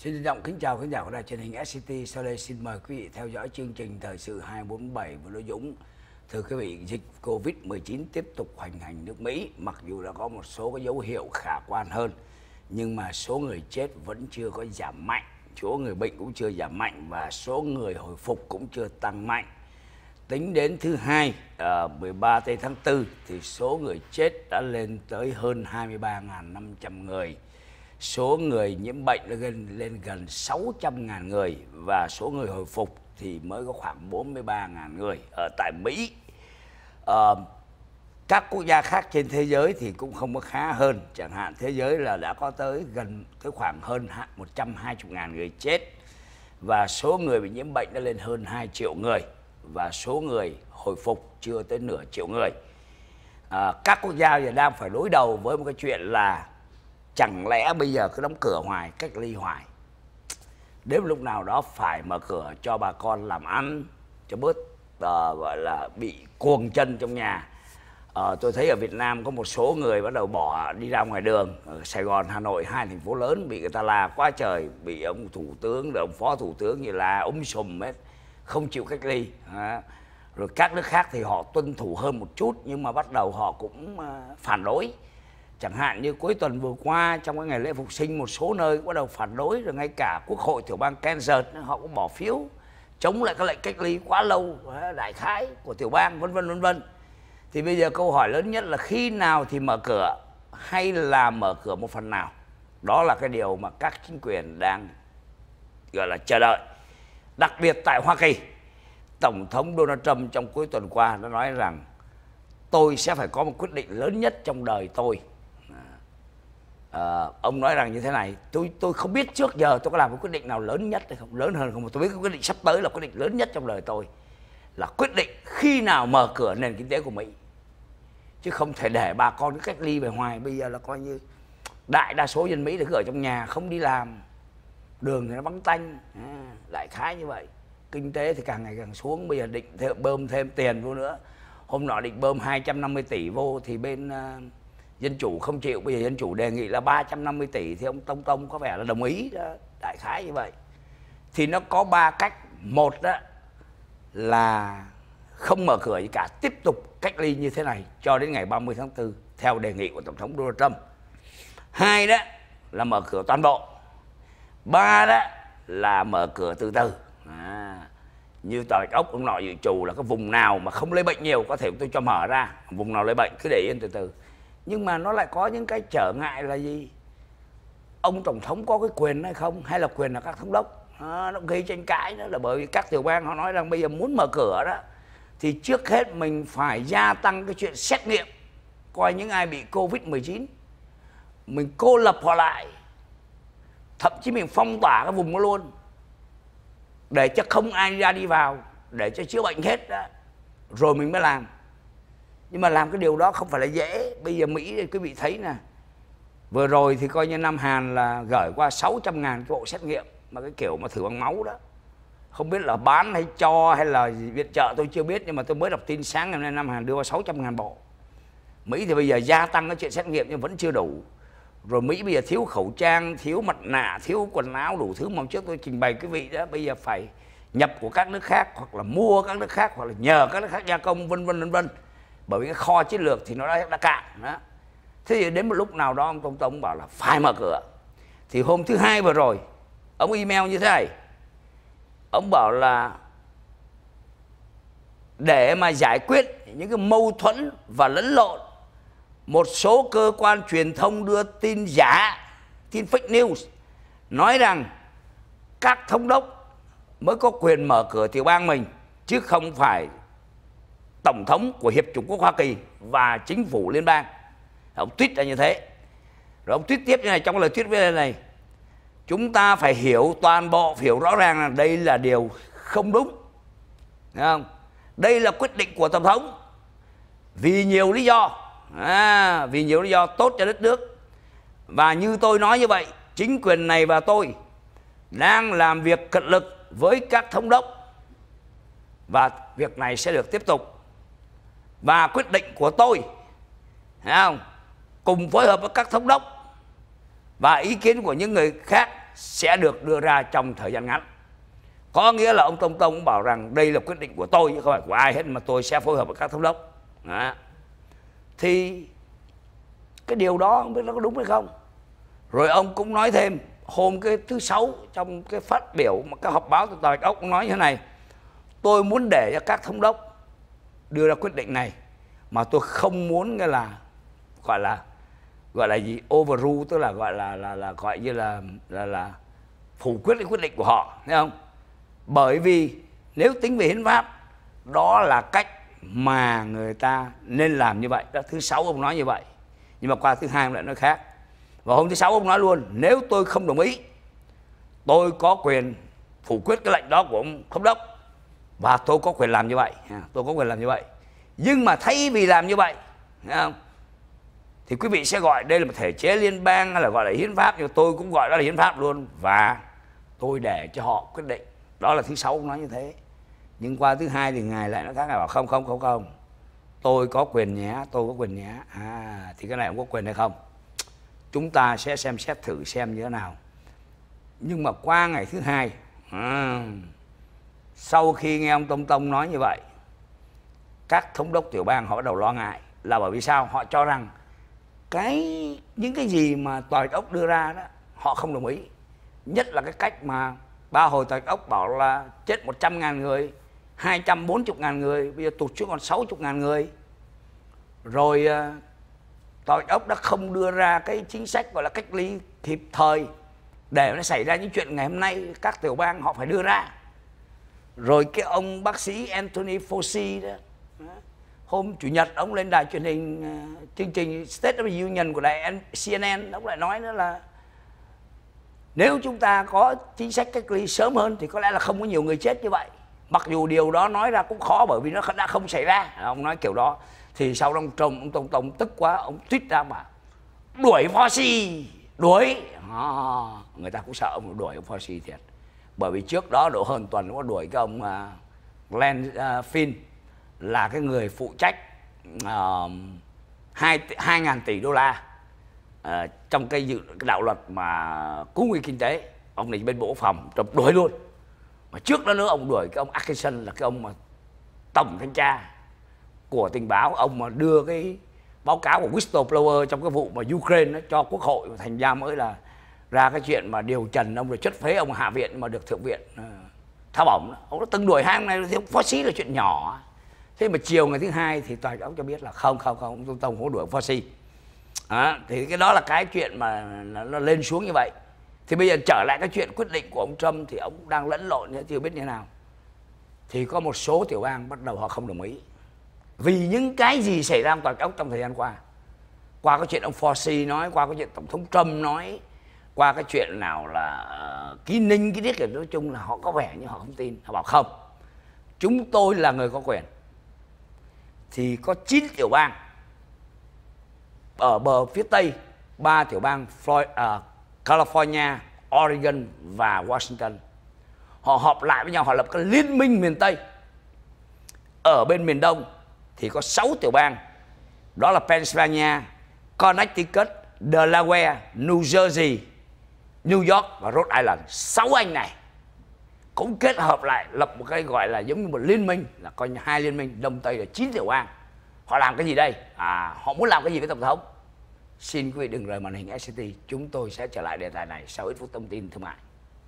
Xin trân trọng kính chào khán giả của đài truyền hình SCT. Sau đây xin mời quý vị theo dõi chương trình thời sự 247 với Lê Dũng. Thưa quý vị, dịch Covid-19 tiếp tục hoành hành nước Mỹ. Mặc dù đã có một số cái dấu hiệu khả quan hơn, nhưng mà số người chết vẫn chưa có giảm mạnh, số người bệnh cũng chưa giảm mạnh và số người hồi phục cũng chưa tăng mạnh. Tính đến thứ Hai, 13 tây tháng 4 thì số người chết đã lên tới hơn 23.500 người. Số người nhiễm bệnh đã lên gần 600.000 người và số người hồi phục thì mới có khoảng 43.000 người ở tại Mỹ. Các quốc gia khác trên thế giới thì cũng không có khá hơn. Chẳng hạn thế giới là đã có tới khoảng hơn 120.000 người chết và số người bị nhiễm bệnh đã lên hơn 2 triệu người và số người hồi phục chưa tới nửa triệu người. Các quốc gia giờ đang phải đối đầu với một cái chuyện là chẳng lẽ bây giờ cứ đóng cửa hoài, cách ly hoài, đến lúc nào đó phải mở cửa cho bà con làm ăn, cho bớt gọi là bị cuồng chân trong nhà. Tôi thấy ở Việt Nam có một số người bắt đầu bỏ đi ra ngoài đường. Ở Sài Gòn, Hà Nội, hai thành phố lớn bị người ta la quá trời, bị ông thủ tướng, ông phó thủ tướng như là sùm hết, không chịu cách ly. Rồi các nước khác thì họ tuân thủ hơn một chút, nhưng mà bắt đầu họ cũng phản đối. Chẳng hạn như cuối tuần vừa qua trong cái ngày lễ Phục Sinh, một số nơi cũng bắt đầu phản đối, rồi ngay cả Quốc hội tiểu bang Kansas họ cũng bỏ phiếu chống lại cái lệnh cách ly quá lâu đại khái của tiểu bang, vân vân vân vân. Thì bây giờ câu hỏi lớn nhất là khi nào thì mở cửa, hay là mở cửa một phần nào? Đó là cái điều mà các chính quyền đang gọi là chờ đợi. Đặc biệt tại Hoa Kỳ, Tổng thống Donald Trump trong cuối tuần qua đã nói rằng tôi sẽ phải có một quyết định lớn nhất trong đời tôi. Ông nói rằng như thế này: tôi không biết trước giờ tôi có làm một quyết định nào lớn nhất hay không, lớn hơn không, tôi biết cái quyết định sắp tới là quyết định lớn nhất trong đời tôi, là quyết định khi nào mở cửa nền kinh tế của Mỹ, chứ không thể để bà con cứ cách ly về ngoài. Bây giờ là coi như đại đa số dân Mỹ thì cứ ở trong nhà không đi làm, đường thì nó vắng tanh, đại khái như vậy. Kinh tế thì càng ngày càng xuống, bây giờ định bơm thêm tiền vô nữa. Hôm nọ định bơm 250 tỷ vô thì bên Dân Chủ không chịu, bây giờ Dân Chủ đề nghị là 350 tỷ thì ông Tông có vẻ là đồng ý đó, đại khái như vậy. Thì nó có 3 cách. Một đó là không mở cửa gì cả, tiếp tục cách ly như thế này cho đến ngày 30 tháng 4 theo đề nghị của Tổng thống Donald Trump. 2 đó là mở cửa toàn bộ. 3 đó là mở cửa từ từ. Như tòa Bạch Ốc ông nọ dự trù là cái vùng nào mà không lấy bệnh nhiều có thể tôi cho mở ra, vùng nào lấy bệnh cứ để yên từ từ. Nhưng mà nó lại có những cái trở ngại là gì? Ông Tổng thống có cái quyền hay không, hay là quyền là các thống đốc? Nó gây tranh cãi đó là bởi vì các tiểu bang họ nói rằng bây giờ muốn mở cửa đó thì trước hết mình phải gia tăng cái chuyện xét nghiệm, coi những ai bị Covid-19 mình cô lập họ lại, thậm chí mình phong tỏa cái vùng đó luôn, để cho không ai ra đi vào, để cho chữa bệnh hết đó, rồi mình mới làm. Nhưng mà làm cái điều đó không phải là dễ. Bây giờ Mỹ thì quý vị thấy nè, vừa rồi thì coi như Nam Hàn là gửi qua 600.000 cái bộ xét nghiệm mà cái kiểu mà thử bằng máu đó. Không biết là bán hay cho hay là viện trợ tôi chưa biết, nhưng mà tôi mới đọc tin sáng ngày hôm nay Nam Hàn đưa qua 600.000 bộ. Mỹ thì bây giờ gia tăng cái chuyện xét nghiệm nhưng vẫn chưa đủ. Rồi Mỹ bây giờ thiếu khẩu trang, thiếu mặt nạ, thiếu quần áo, đủ thứ mà hôm trước tôi trình bày quý vị đó. Bây giờ phải nhập của các nước khác, hoặc là mua các nước khác, hoặc là nhờ các nước khác gia công, vân vân vân vân. Bởi vì cái kho chiến lược thì nó đã cạn đó. Thế thì đến một lúc nào đó ông Tổng thống bảo là phải mở cửa. Thì hôm thứ Hai vừa rồi ông email như thế này. Ông bảo là để mà giải quyết những cái mâu thuẫn và lẫn lộn, một số cơ quan truyền thông đưa tin giả, tin fake news, nói rằng các thống đốc mới có quyền mở cửa tiểu bang mình, chứ không phải Tổng thống của Hiệp chủng quốc Hoa Kỳ và chính phủ liên bang. Ông tweet ra như thế. Rồi ông tweet tiếp như này, trong lời tweet này: chúng ta phải hiểu toàn bộ, hiểu rõ ràng là đây là điều không đúng. Thấy không? Đây là quyết định của Tổng thống vì nhiều lý do, vì nhiều lý do tốt cho đất nước. Và như tôi nói như vậy, chính quyền này và tôi đang làm việc cật lực với các thống đốc, và việc này sẽ được tiếp tục. Và quyết định của tôi, thấy không, cùng phối hợp với các thống đốc và ý kiến của những người khác sẽ được đưa ra trong thời gian ngắn. Có nghĩa là ông Tông Tông bảo rằng đây là quyết định của tôi chứ không phải của ai hết, mà tôi sẽ phối hợp với các thống đốc. Đó. Thì cái điều đó không biết nó có đúng hay không. Rồi ông cũng nói thêm hôm cái thứ Sáu trong cái phát biểu mà cái họp báo từ Tòa Bạch Ốc, ông nói như thế này: tôi muốn để cho các thống đốc đưa ra quyết định này, mà tôi không muốn cái là gọi là gì, overrule, tức là gọi như là phủ quyết cái quyết định của họ, thấy không? Bởi vì nếu tính về hiến pháp, đó là cách mà người ta nên làm như vậy. Đó, thứ Sáu ông nói như vậy, nhưng mà qua thứ Hai ông lại nói khác. Và hôm thứ Sáu ông nói luôn, nếu tôi không đồng ý, tôi có quyền phủ quyết cái lệnh đó của ông thống đốc, và tôi có quyền làm như vậy, tôi có quyền làm như vậy. Nhưng mà thay vì làm như vậy, thấy không, thì quý vị sẽ gọi đây là một thể chế liên bang hay là gọi là hiến pháp, nhưng tôi cũng gọi đó là hiến pháp luôn, và tôi để cho họ quyết định. Đó là thứ Sáu ông nói như thế. Nhưng qua thứ Hai thì ngài lại nói khác, ngài bảo không, tôi có quyền nhé, tôi có quyền nhé. Thì cái này ông có quyền hay không, chúng ta sẽ xem xét thử xem như thế nào. Nhưng mà qua ngày thứ Hai, sau khi nghe ông Tông Tông nói như vậy, các thống đốc tiểu bang họ bắt đầu lo ngại. Là bởi vì sao? Họ cho rằng những cái gì mà Tòa Bạch Ốc đưa ra đó họ không đồng ý. Nhất là cái cách mà ba hồi Tòa Bạch Ốc bảo là chết 100.000 người, 240.000 người, bây giờ tụt xuống còn 60.000 người. Rồi Tòa Bạch Ốc đã không đưa ra cái chính sách gọi là cách ly kịp thời, để nó xảy ra những chuyện ngày hôm nay các tiểu bang họ phải đưa ra. Rồi cái ông bác sĩ Anthony Fauci đó, hôm Chủ nhật ông lên đài truyền hình chương trình State of the Union của đài CNN, ông lại nói nữa là nếu chúng ta có chính sách cách ly sớm hơn thì có lẽ là không có nhiều người chết như vậy. Mặc dù điều đó nói ra cũng khó, bởi vì nó đã không xảy ra. Ông nói kiểu đó. Thì sau đó ông Tông Tông tức quá, ông tweet ra mà đuổi Fauci, đuổi. Người ta cũng sợ ông đuổi ông Fauci thiệt. Bởi vì trước đó độ hơn tuần nó có đuổi cái ông Glenn Finn, là cái người phụ trách 2.000 tỷ đô la trong cái đạo luật mà cứu nguy kinh tế. Ông này bên Bộ Quốc phòng, đuổi luôn. Mà trước đó nữa ông đuổi cái ông Atkinson, là cái ông mà tổng thanh tra của tình báo, ông mà đưa cái báo cáo của whistleblower trong cái vụ mà Ukraine nó cho Quốc hội, và thành ra mới là ra cái chuyện mà điều trần ông, rồi chất phế ông Hạ viện mà được Thượng viện tháo bổng. Ông đã từng đuổi hai ông này thì ông Fauci là chuyện nhỏ. Thế mà chiều ngày thứ Hai thì Tòa ông cho biết là không, ông Tông Tông không đuổi Fauci. Thì cái đó là cái chuyện mà nó lên xuống như vậy. Thì bây giờ trở lại cái chuyện quyết định của ông Trump, thì ông đang lẫn lộn, chưa biết như thế nào. Thì có một số tiểu bang bắt đầu họ không đồng ý, vì những cái gì xảy ra Tòa Bạch Ốc trong thời gian qua. Qua cái chuyện ông Fauci nói, qua cái chuyện Tổng thống Trump nói, qua cái chuyện nào là ký ninh, ký tiết, nói chung là họ có vẻ như họ không tin. Họ bảo không, chúng tôi là người có quyền. Thì có 9 tiểu bang ở bờ phía Tây, 3 tiểu bang California, Oregon và Washington, họ họp lại với nhau, họ lập cái liên minh miền Tây. Ở bên miền Đông thì có 6 tiểu bang, đó là Pennsylvania, Connecticut, Delaware, New Jersey, New York và Rhode Island. 6 anh này cũng kết hợp lại lập một cái gọi là giống như một liên minh, là coi như 2 liên minh Đông Tây là 9 tiểu bang. Họ làm cái gì đây? Họ muốn làm cái gì với Tổng thống? Xin quý vị đừng rời màn hình SCT, chúng tôi sẽ trở lại đề tài này sau ít phút thông tin thương mại.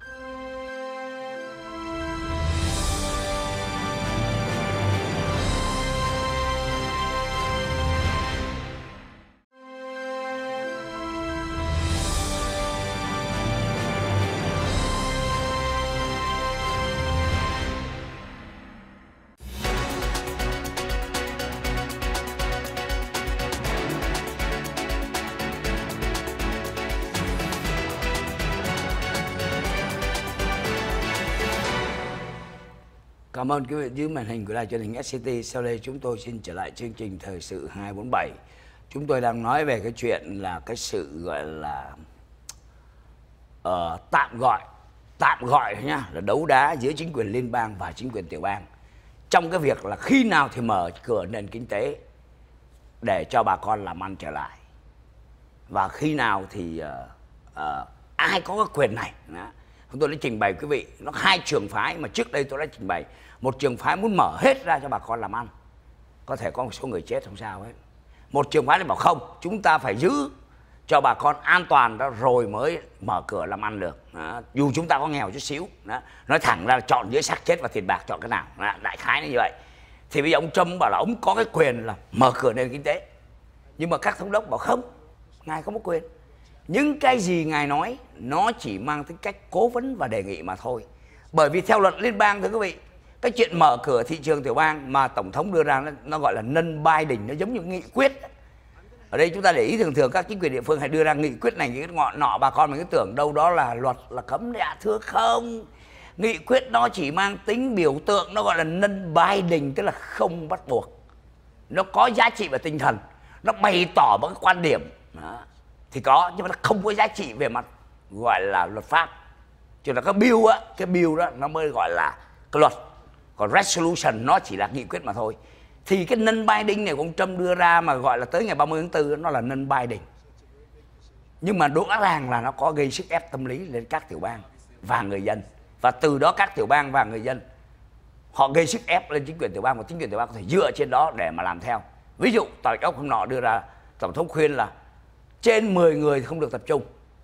Cảm ơn quý vị dưới màn hình của đài truyền hình SCT. Sau đây chúng tôi xin trở lại chương trình Thời sự 247. Chúng tôi đang nói về cái chuyện là cái sự gọi là tạm gọi nhá, là đấu đá giữa chính quyền liên bang và chính quyền tiểu bang trong cái việc là khi nào thì mở cửa nền kinh tế để cho bà con làm ăn trở lại, và khi nào thì ai có cái quyền này. Đó. Tôi đã trình bày quý vị, nó hai trường phái mà trước đây tôi đã trình bày. Một trường phái muốn mở hết ra cho bà con làm ăn, có thể có một số người chết không sao hết. Một trường phái lại bảo không, chúng ta phải giữ cho bà con an toàn đó rồi mới mở cửa làm ăn được. Đó. Dù chúng ta có nghèo chút xíu. Đó. Nói thẳng ra chọn giữa xác chết và tiền bạc, chọn cái nào. Đó. Đại khái như vậy. Thì bây giờ ông Trump bảo là ông có cái quyền là mở cửa nền kinh tế. Nhưng mà các thống đốc bảo không, ngài không có quyền. Những cái gì ngài nói nó chỉ mang tính cách cố vấn và đề nghị mà thôi. Bởi vì theo luật liên bang, thưa quý vị, cái chuyện mở cửa thị trường tiểu bang mà tổng thống đưa ra nó gọi là non-binding, nó giống như nghị quyết. Ở đây chúng ta để ý thường thường các chính quyền địa phương hay đưa ra nghị quyết này, nghị quyết nọ, bà con mình cứ tưởng đâu đó là luật, là cấm đấy ạ. Thưa không, nghị quyết nó chỉ mang tính biểu tượng, nó gọi là non-binding, tức là không bắt buộc. Nó có giá trị về tinh thần, nó bày tỏ một cái quan điểm đó, thì có, nhưng mà nó không có giá trị về mặt gọi là luật pháp. Cho nên cái bill đó nó mới gọi là cái luật. Còn resolution nó chỉ là nghị quyết mà thôi. Thì cái non-binding này của ông Trump đưa ra mà gọi là tới ngày 30 tháng 4 nó là non-binding. Nhưng mà rõ ràng là nó có gây sức ép tâm lý lên các tiểu bang và người dân. Và từ đó các tiểu bang và người dân họ gây sức ép lên chính quyền tiểu bang, và chính quyền tiểu bang có thể dựa trên đó để mà làm theo. Ví dụ tòa bạch ốc hôm nọ đưa ra, tổng thống khuyên là trên 10 người thì không được tập trung.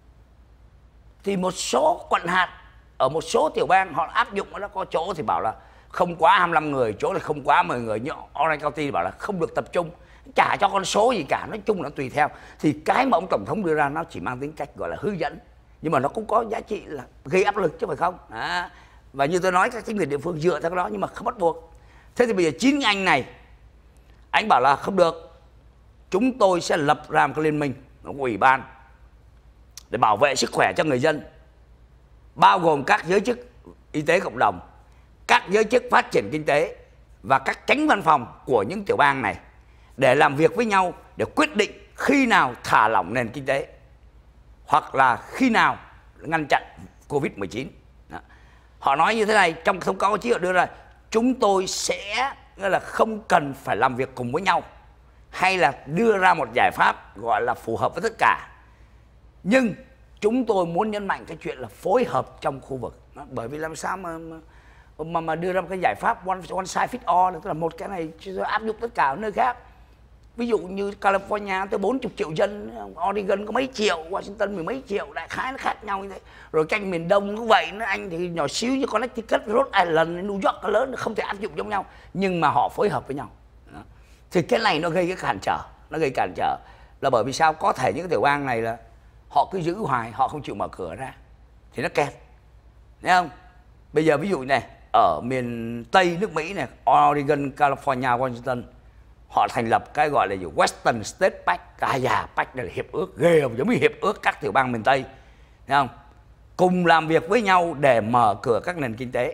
Thì một số quận hạt ở một số tiểu bang họ áp dụng, nó có chỗ thì bảo là không quá 25 người, chỗ là không quá 10 người. Nhưng Orange County bảo là không được tập trung, chả cho con số gì cả, nói chung là tùy theo. Thì cái mà ông tổng thống đưa ra nó chỉ mang tính cách gọi là hướng dẫn, nhưng mà nó cũng có giá trị là gây áp lực chứ phải không. Đó. Và như tôi nói, các chính quyền địa phương dựa theo cái đó nhưng mà không bắt buộc. Thế thì bây giờ chính anh này, anh bảo là không được, chúng tôi sẽ lập ra một cái liên minh, một ủy ban để bảo vệ sức khỏe cho người dân, bao gồm các giới chức y tế cộng đồng, các giới chức phát triển kinh tế và các chánh văn phòng của những tiểu bang này, để làm việc với nhau để quyết định khi nào thả lỏng nền kinh tế hoặc là khi nào ngăn chặn Covid-19. Họ nói như thế này trong thông cáo báo chí, họ đưa ra chúng tôi sẽ là không cần phải làm việc cùng với nhau hay là đưa ra một giải pháp gọi là phù hợp với tất cả, nhưng chúng tôi muốn nhấn mạnh cái chuyện là phối hợp trong khu vực. Bởi vì làm sao mà đưa ra một cái giải pháp one size fit all, tức là một cái này áp dụng tất cả ở nơi khác. Ví dụ như California tới 40 triệu dân, Oregon có mấy triệu, Washington mười mấy triệu, đại khái nó khác nhau như thế. Rồi cạnh miền Đông cũng vậy, nó anh thì nhỏ xíu như Connecticut, Rhode Island, New York lớn, không thể áp dụng giống nhau, nhưng mà họ phối hợp với nhau. Đó. Thì cái này nó gây cái cản trở, là bởi vì sao? Có thể những cái tiểu bang này là họ cứ giữ hoài, họ không chịu mở cửa ra thì nó kẹt, thấy không? Bây giờ ví dụ này, ở miền Tây nước Mỹ này, Oregon, California, Washington, họ thành lập cái gọi là Western State Pact. Pact này là hiệp ước ghê không, giống như hiệp ước các tiểu bang miền Tây, thấy không? Cùng làm việc với nhau để mở cửa các nền kinh tế.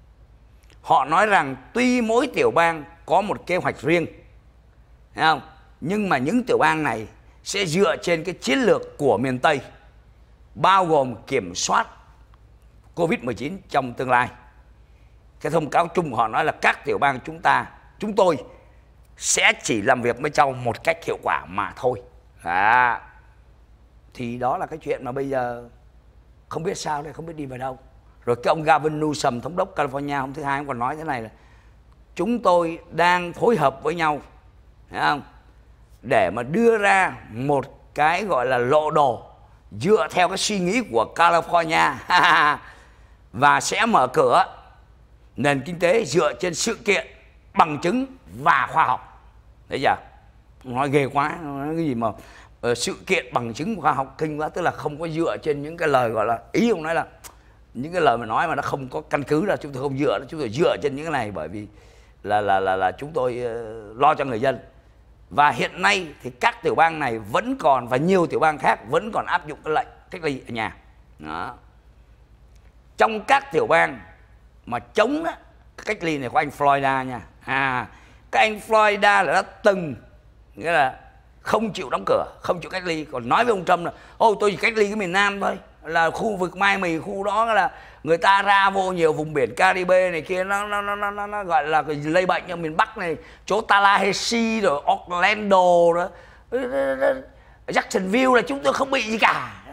Họ nói rằng tuy mỗi tiểu bang có một kế hoạch riêng, thấy không? Nhưng mà những tiểu bang này sẽ dựa trên cái chiến lược của miền Tây, bao gồm kiểm soát Covid-19 trong tương lai. Cái thông cáo chung của họ nói là các tiểu bang chúng tôi sẽ chỉ làm việc với nhau một cách hiệu quả mà thôi. Thì đó là cái chuyện mà bây giờ không biết sao đây, không biết đi về đâu. Rồi cái ông Gavin Newsom, thống đốc California, hôm thứ Hai ông còn nói thế này là chúng tôi đang phối hợp với nhau, thấy không, để mà đưa ra một cái gọi là lộ đồ dựa theo cái suy nghĩ của California và sẽ mở cửa nền kinh tế dựa trên sự kiện, bằng chứng và khoa học. Đấy giờ nói ghê quá, nói cái gì mà sự kiện, bằng chứng, khoa học kinh quá, tức là không có dựa trên những cái lời gọi là, ý ông nói là những cái lời mà nói mà nó không có căn cứ, là chúng tôi không dựa, chúng tôi dựa trên những cái này bởi vì là chúng tôi lo cho người dân. Và hiện nay thì các tiểu bang này vẫn còn, và nhiều tiểu bang khác vẫn còn áp dụng cái lệnh cách ly ở nhà. Đó. Trong các tiểu bang mà chống đó, cách ly này có anh Florida nha. Các anh Florida là đã từng, nghĩa là không chịu đóng cửa, không chịu cách ly, còn nói với ông Trump là ôi tôi chỉ cách ly cái miền Nam thôi, là khu vực Miami, khu đó là người ta ra vô nhiều vùng biển Caribe này kia, nó gọi là lây bệnh. Ở miền Bắc này, chỗ Tallahassee rồi Orlando đó, Jacksonville là chúng tôi không bị gì cả.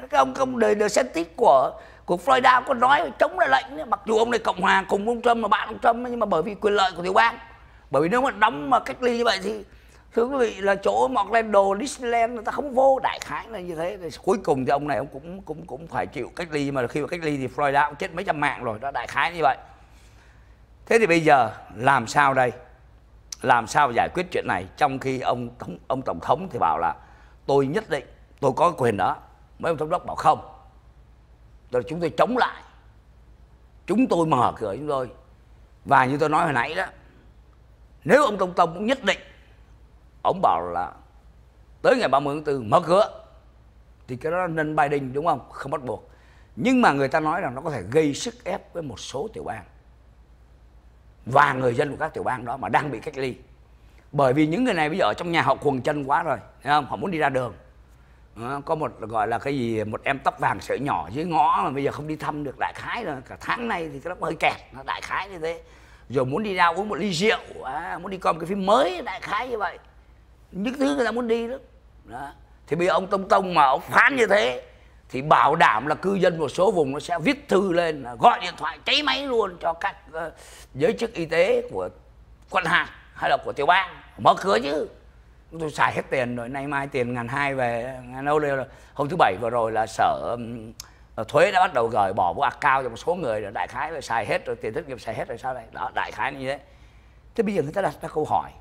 Cái ông DeSantis của Florida có nói chống lại lệnh đấy. Mặc dù ông này Cộng hòa cùng ông Trump là bạn ông Trump, nhưng mà bởi vì quyền lợi của tiểu bang. Bởi vì nếu mà đóng mà cách ly như vậy thì thưa quý vị là chỗ Orlando, Disneyland người ta không vô, đại khái là như thế. Cuối cùng thì ông này ông cũng phải chịu cách ly, mà khi mà cách ly thì Florida cũng chết mấy trăm mạng rồi, đó đại khái như vậy. Thế thì bây giờ làm sao đây? Làm sao giải quyết chuyện này trong khi ông tổng thống thì bảo là tôi nhất định tôi có quyền đó. Mấy ông thống đốc bảo không, rồi chúng tôi chống lại, chúng tôi mở cửa chúng tôi. Và như tôi nói hồi nãy đó, nếu ông tổng thống cũng nhất định, ông bảo là tới ngày 30 tháng 4 mở cửa, thì cái đó là nên Biden, đúng không? Không bắt buộc. Nhưng mà người ta nói rằng nó có thể gây sức ép với một số tiểu bang và người dân của các tiểu bang đó mà đang bị cách ly. Bởi vì những người này bây giờ ở trong nhà họ quầng chân quá rồi, thấy không? Họ muốn đi ra đường. Có một gọi là cái gì, một em tóc vàng sợi nhỏ dưới ngõ mà bây giờ không đi thăm được, đại khái là cả tháng nay thì cái đó hơi kẹt, nó đại khái như thế. Rồi muốn đi ra uống một ly rượu, muốn đi coi một cái phim mới, đại khái như vậy. Những thứ người ta muốn đi đó. Thì bây giờ ông Tông mà ông phán như thế thì bảo đảm là cư dân một số vùng nó sẽ viết thư lên, gọi điện thoại cháy máy luôn cho các giới chức y tế của quận hạt hay là của tiểu bang mở cửa chứ. Tôi xài hết tiền rồi, nay mai tiền 1.200 về, hôm thứ Bảy vừa rồi là sở thuế đã bắt đầu gửi bỏ vô account cho một số người rồi, đại khái là xài hết rồi, tiền thất nghiệp xài hết rồi sao đây đó, đại khái như thế. Thế bây giờ người ta đặt ra câu hỏi,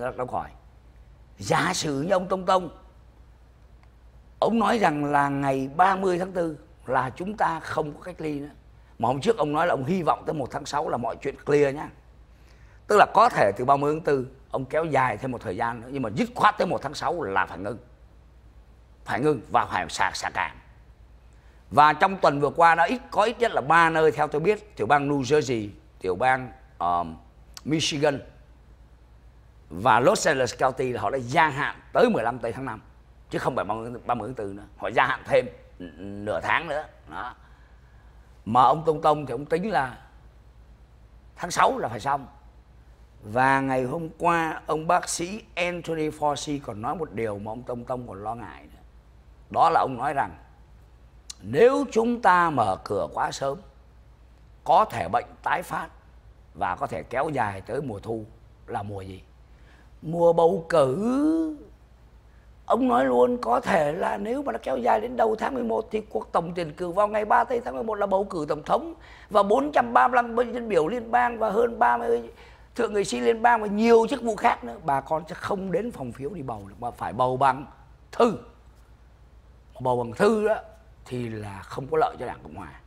giả sử như ông Tông ông nói rằng là ngày 30 tháng 4 là chúng ta không có cách ly nữa, mà hôm trước ông nói là ông hy vọng tới 1 tháng 6 là mọi chuyện clear nhá. Tức là có thể từ 30 tháng 4 ông kéo dài thêm một thời gian nữa, nhưng mà dứt khoát tới 1 tháng 6 là phải ngưng và phải xả cản. Và trong tuần vừa qua đã có ít nhất là 3 nơi theo tôi biết, tiểu bang New Jersey, tiểu bang Michigan và Los Angeles County là họ đã gia hạn tới 15 tháng 5, chứ không phải 30 tháng 4 nữa, họ gia hạn thêm nửa tháng nữa đó. Mà ông Tông thì ông tính là tháng 6 là phải xong. Và ngày hôm qua ông bác sĩ Anthony Fauci còn nói một điều mà ông Tông còn lo ngại nữa. Đó là ông nói rằng nếu chúng ta mở cửa quá sớm có thể bệnh tái phát và có thể kéo dài tới mùa thu, là mùa gì? Mùa bầu cử. Ông nói luôn có thể là nếu mà nó kéo dài đến đầu tháng 11 thì cuộc tổng tuyển cử vào ngày 3 tháng 11 là bầu cử tổng thống, và 435 dân biểu liên bang và hơn 30 thượng nghị sĩ liên bang và nhiều chức vụ khác nữa, bà con sẽ không đến phòng phiếu đi bầu được, mà phải bầu bằng thư. Bầu bằng thư đó thì là không có lợi cho Đảng Cộng Hòa,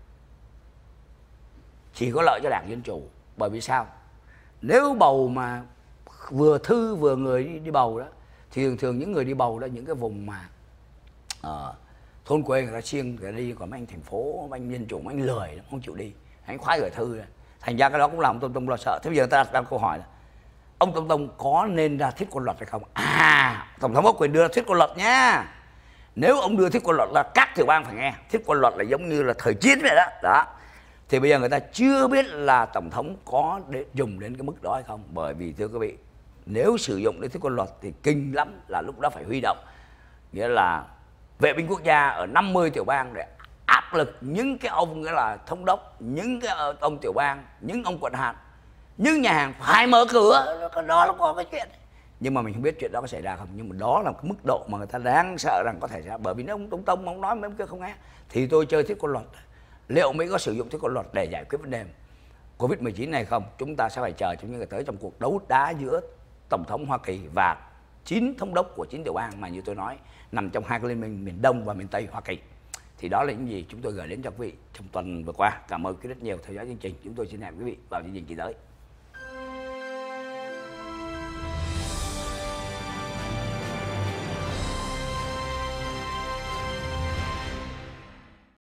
chỉ có lợi cho Đảng Dân Chủ. Bởi vì sao? Nếu bầu mà vừa thư vừa người đi bầu đó thì thường những người đi bầu đó những cái vùng mà thôn quê người ta siêng người ta đi, còn mấy anh thành phố, mấy anh Dân Chủ, mấy anh lười không chịu đi, anh khoái gửi thư đó. Thành ra cái đó cũng làm ông Tông lo sợ. Thế bây giờ ta đặt ra câu hỏi là ông Tông có nên ra thiết quân luật hay không? Tổng thống có quyền đưa ra thiết quân luật nha. Nếu ông đưa thiết quân luật là các tiểu bang phải nghe. Thiết quân luật là giống như là thời chiến vậy đó. Thì bây giờ người ta chưa biết là tổng thống có dùng đến cái mức đó hay không. Bởi vì thưa quý vị, nếu sử dụng đến thiết quân luật thì kinh lắm, là lúc đó phải huy động, nghĩa là vệ binh quốc gia ở 50 tiểu bang để áp lực những cái ông nghĩa là thống đốc, những cái ông tiểu bang, những ông quận hạt, những nhà hàng phải mở cửa. Đó là có cái chuyện. Nhưng mà mình không biết chuyện đó có xảy ra không. Nhưng mà đó là cái mức độ mà người ta đáng sợ rằng có thể ra. Bởi vì nếu ông Tông ông nói mấy cái không nghe thì tôi chơi thiết quân luật. Liệu Mỹ có sử dụng thiết quân luật để giải quyết vấn đề Covid-19 này không? Chúng ta sẽ phải chờ trong những ngày tới, trong cuộc đấu đá giữa Tổng thống Hoa Kỳ và 9 thống đốc của 9 tiểu bang mà như tôi nói nằm trong hai cái liên minh miền Đông và miền Tây Hoa Kỳ. Thì đó là những gì chúng tôi gửi đến cho quý vị trong tuần vừa qua. Cảm ơn quý vị rất nhiều theo dõi chương trình. Chúng tôi xin hẹn quý vị vào chương trình kỳ tới.